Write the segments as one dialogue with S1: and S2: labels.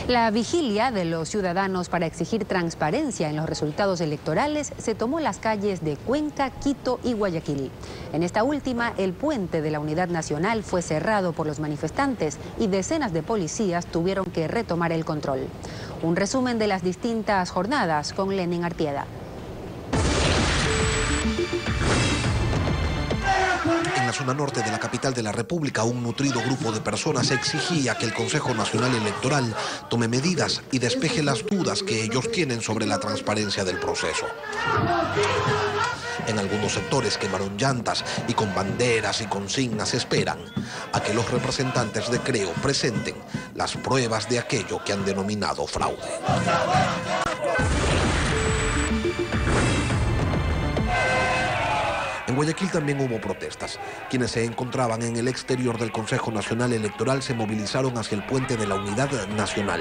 S1: La vigilia de los ciudadanos para exigir transparencia en los resultados electorales se tomó en las calles de Cuenca, Quito y Guayaquil. En esta última, el puente de la Unidad Nacional fue cerrado por los manifestantes y decenas de policías tuvieron que retomar el control. Un resumen de las distintas jornadas con Lenin Artieda.
S2: En la zona norte de la capital de la República, un nutrido grupo de personas exigía que el Consejo Nacional Electoral tome medidas y despeje las dudas que ellos tienen sobre la transparencia del proceso. En algunos sectores quemaron llantas y con banderas y consignas esperan a que los representantes de Creo presenten las pruebas de aquello que han denominado fraude. En Guayaquil también hubo protestas. Quienes se encontraban en el exterior del Consejo Nacional Electoral se movilizaron hacia el puente de la Unidad Nacional.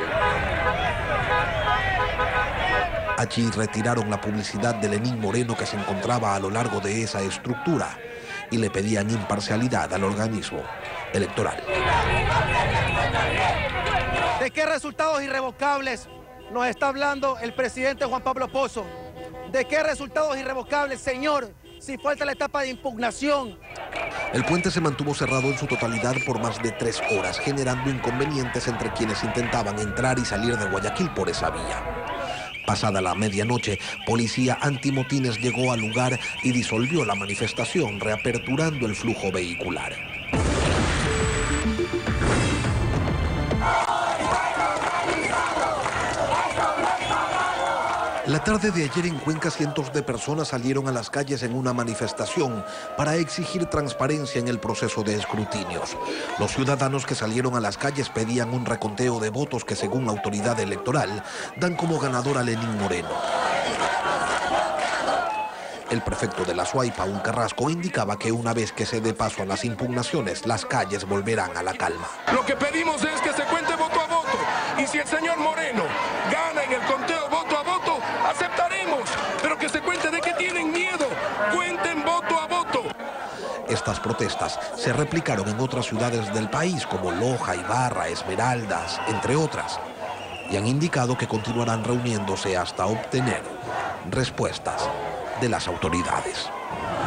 S2: Allí retiraron la publicidad de Lenín Moreno que se encontraba a lo largo de esa estructura y le pedían imparcialidad al organismo electoral.
S3: ¿De qué resultados irrevocables nos está hablando el presidente Juan Pablo Pozo? ¿De qué resultados irrevocables, señor? Si falta la etapa de impugnación.
S2: El puente se mantuvo cerrado en su totalidad por más de 3 horas, generando inconvenientes entre quienes intentaban entrar y salir de Guayaquil por esa vía. Pasada la medianoche, policía antimotines llegó al lugar y disolvió la manifestación, reaperturando el flujo vehicular. La tarde de ayer en Cuenca, cientos de personas salieron a las calles en una manifestación para exigir transparencia en el proceso de escrutinios. Los ciudadanos que salieron a las calles pedían un reconteo de votos que, según la autoridad electoral, dan como ganador a Lenín Moreno. El prefecto de la SUAY, Paul Carrasco, indicaba que una vez que se dé paso a las impugnaciones, las calles volverán a la calma.
S4: Lo que pedimos es que se cuente voto a voto. Y si el señor Moreno gana en el conteo voto a voto, aceptaremos. Pero que se cuente. ¿De qué tienen miedo? Cuenten voto a voto.
S2: Estas protestas se replicaron en otras ciudades del país, como Loja, Ibarra, Esmeraldas, entre otras. Y han indicado que continuarán reuniéndose hasta obtener respuestas de las autoridades.